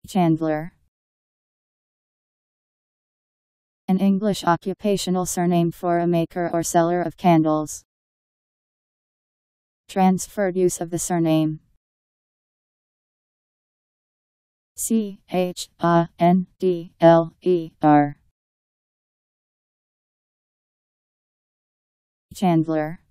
Chandler. An English occupational surname for a maker or seller of candles. Transferred use of the surname. Chandler.